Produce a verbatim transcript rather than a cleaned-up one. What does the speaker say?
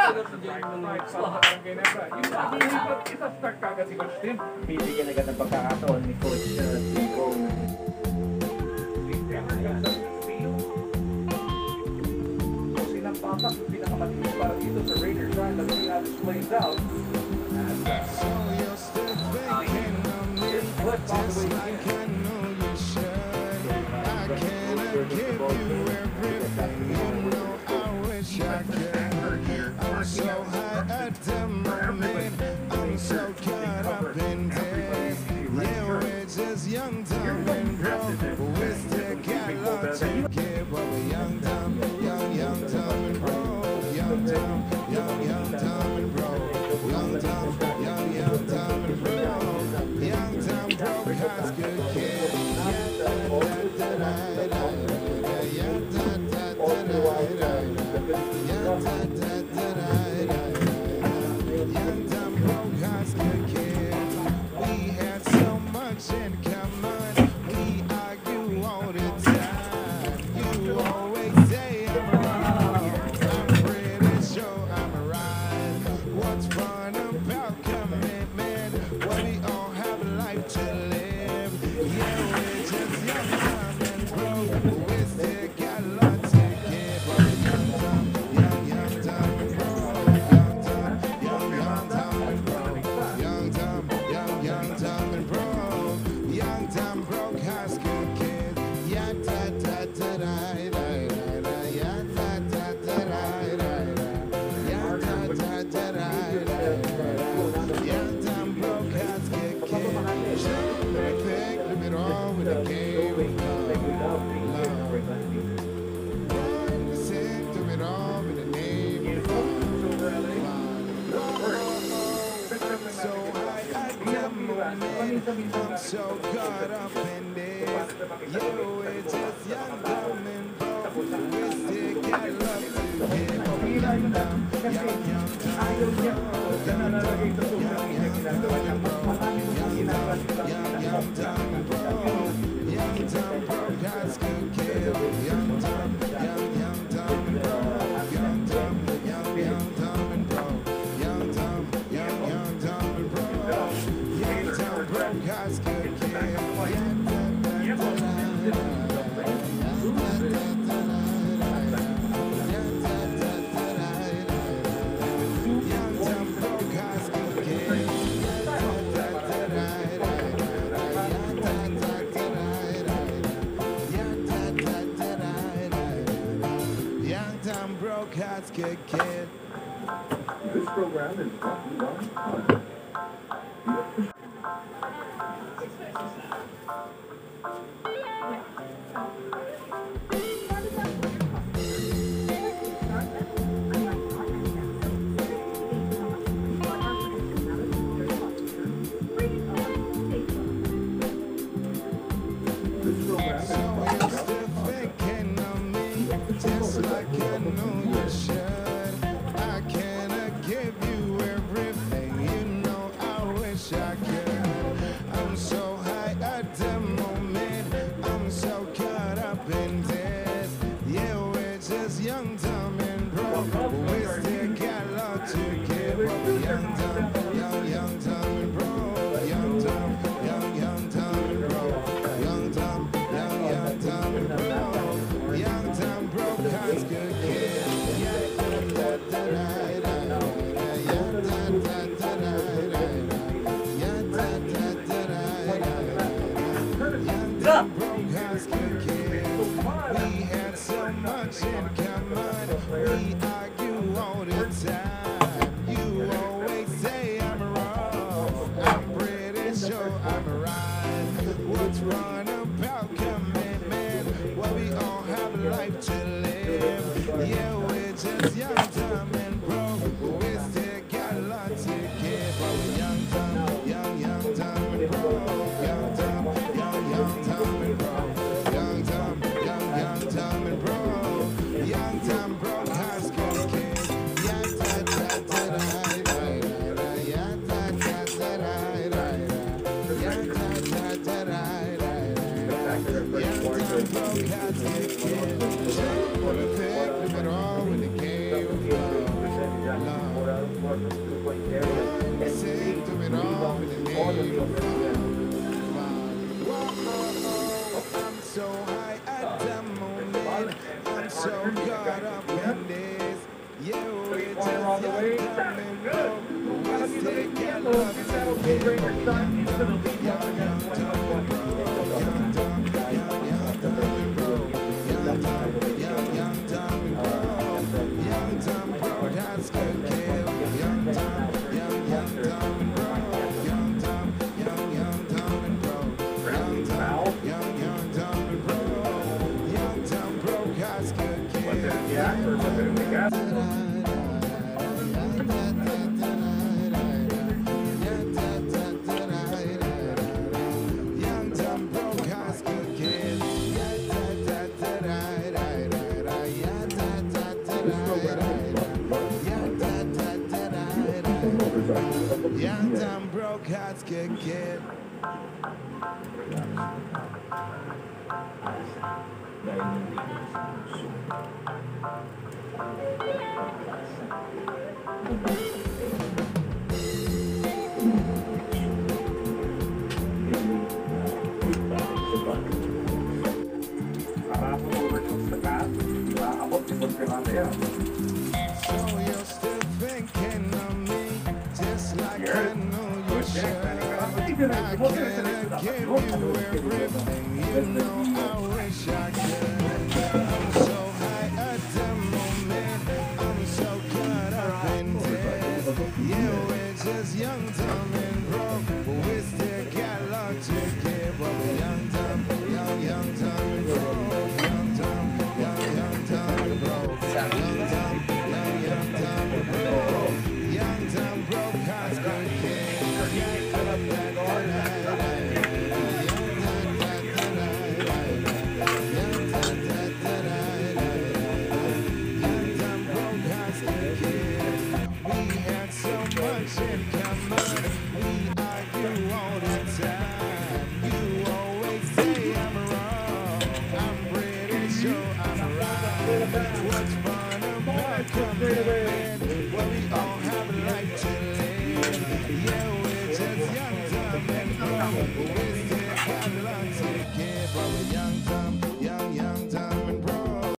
Isa-start kagad si Coach Tim. Bibigyan agad ng pagkakataon ni Coach Timo. Silang patak, pinakamatinis para dito sa Raiders. Trying to see how this plays out. Here's Flip all the way in. I'm so high at the moment, I'm so caught up in this. Yeah, we're just young, dumb, and broke, but we still got a lot to give. But we're young, dumb, young, young, dumb, and broke. Young, dumb, young, young, dumb, and broke. Young, dumb, young, young, dumb, and broke. Young, dumb, broke, high school kid. Yeah, da, da, da, da, da, da, yeah, da, da, da, da, da, yeah, da, da, da. Young, dumb, broke, high school kids. We had so much in common. We argue all the time. You always say I'm wrong. I'm pretty sure I'm right. What's fun about commitment? Well, we all have a life to live. Yeah, we're just young, dumb, and broke, but we still got a lot to give. Young, dumb, young, young, dumb, and broke. Young, dumb, young, young, dumb, and broke. Young, dumb, young, young, dumb, and broke. Young, dumb, broke high school kids. Yeah, da, da, da, da, da, da, da. Yeah, da, da, da, da, da, da. Yeah, da, da, da, da, da, da. Young, dumb, broke high school kids. Show me the thing, let me roll with the game of love. One sing to me all with the name of love. So high at the moment, I'm so caught up in this. You we're just young, dumb, and broke. We still got love to give. Young, dumb, young, young, dumb, and broke. Young, dumb, young, young, dumb, and broke. Young, dumb, broke, high school kid. Young, dumb, young, young, dumb, and broke. Young, dumb, young, young, dumb, and broke. Young, dumb, young, young, dumb, and broke. Young, dumb, broke, high school kid. Yeah, da, da, da, young, dumb, broke, high school kid. Young, dumb, broke, high school kid. This program is brought to you by Just like I know you should. I cannot give you everything, you know I wish I could. I'm so high at the moment, I'm so caught up in this. Yeah, we're just young, dumb, and broke, but we still got a lot to give. Young, dumb, young, young, dumb, and broke. Young, dumb, young, young, dumb, and broke. Young, dumb, young, young, dumb, and broke. Young, dumb, broke, high school kid. Yeah, da, da, da, da, da, da. Yeah, da, da, da, da, da, da. Yeah, da, da, da, da, da, da. Young, dumb, broke, high school kid. We had so much in common. We argue all the time. You always say I'm wrong. I'm pretty sure I'm right. What's wrong about commitment? Well, we all have a life to live. Yeah, we're just young, dumb, and broke, but we still got a lot to give. Oh, we're young, dumb, young, young, dumb, and broke. Young, dumb, young, young, dumb, and broke. Young, dumb, young, young, dumb, and broke. Young, dumb, broke, high school kid. Yeah, da, da, da, da, da, da. Yeah, da, da, da, da, da, da. Yeah, da, da, da, da, da, da. Young, dumb, broke, high school kid. Show me the thing, live it all in the game of love. dyan. Mura, mura sa two point area. And Sing to me we all don't the see all of name the of over there. I'm so high at the moment. I'm so caught up in this. Yeah, we're just young, dumb, and broke. We still got love to give. Young, dumb, young, young, dumb, and broke. Young, dumb, young, young, dumb, and broke. Young, dumb, young, young, dumb, and broke. Young, dumb, broke, that's good kill. Young, dumb, young, young, dumb, and broke. Young, dumb, young, young, dumb, and broke. Young, dumb, young, young, dumb, and broke. Young, dumb, broke, that's good kill. Was it a gas or was it a gas? Young, dumb, broke, high school kid. Young, dumb, broke, high school kid. Karapon over sa taas. Maabot yung pagkakata yan. So you're still thinking of me, just like I know you should. I can't give you everything, you know I wish I could. I'm so high at the moment, I'm so caught up in this. Yeah, we're just young, dumb, and broke, but we still got a lot to give. But we're young, dumb, young, young, dumb, and broke. Young, dumb, young, young, dumb, and broke. Young, dumb, young, young, dumb, and broke. Young, dumb, broke, high school kid. We had so much in common. We argue all the time. You always say I'm wrong. I'm pretty sure I'm right. What's fun about coming in? Well, we all